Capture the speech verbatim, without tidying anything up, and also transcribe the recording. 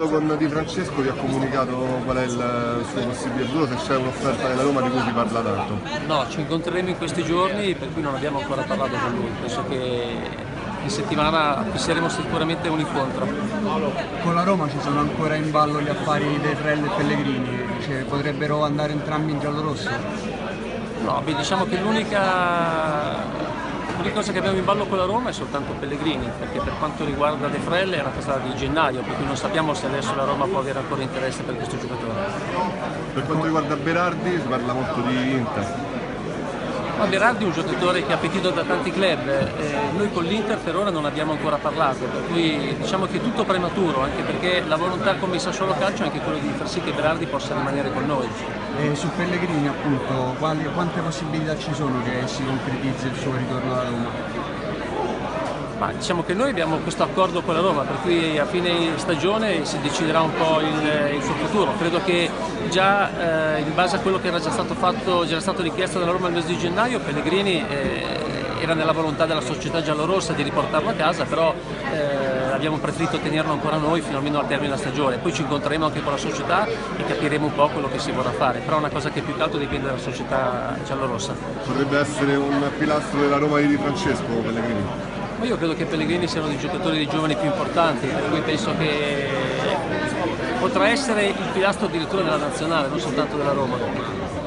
Con Di Francesco vi ha comunicato qual è il suo possibile futuro, se c'è un'offerta della Roma di cui si parla tanto? No, ci incontreremo in questi giorni, per cui non abbiamo ancora parlato con lui. Penso che in settimana fisseremo sicuramente un incontro. Con la Roma ci sono ancora in ballo gli affari De Frel e Pellegrini, cioè, potrebbero andare entrambi in giallorosso? No, beh, diciamo che l'unica L'unica cosa che abbiamo in ballo con la Roma è soltanto Pellegrini, perché per quanto riguarda De Frel è una cosa di gennaio, per cui non sappiamo se adesso la Roma può avere ancora interesse per questo giocatore. Per quanto riguarda Berardi si parla molto di Inter. Ma Berardi è un giocatore che ha appetito da tanti club, eh, noi con l'Inter per ora non abbiamo ancora parlato, per cui diciamo che è tutto prematuro, anche perché la volontà come Sassuolo Calcio è anche quello di far sì che Berardi possa rimanere con noi. E su Pellegrini appunto, quali, quante possibilità ci sono che si concretizzi il suo ritorno alla Roma? Ma diciamo che noi abbiamo questo accordo con la Roma, per cui a fine stagione si deciderà un po' il, il suo futuro. Credo che già eh, in base a quello che era già stato fatto, già era stato richiesto dalla Roma il mese di gennaio, Pellegrini eh, era nella volontà della società giallorossa di riportarlo a casa, però eh, abbiamo preferito tenerlo ancora noi fino almeno al termine della stagione. Poi ci incontreremo anche con la società e capiremo un po' quello che si vorrà fare, però è una cosa che più che altro dipende dalla società giallorossa. Potrebbe essere un pilastro della Roma di Di Francesco, Pellegrini? Ma io credo che Pellegrini sia uno dei giocatori dei giovani più importanti, per cui penso che potrà essere il pilastro addirittura della nazionale, non soltanto della Roma.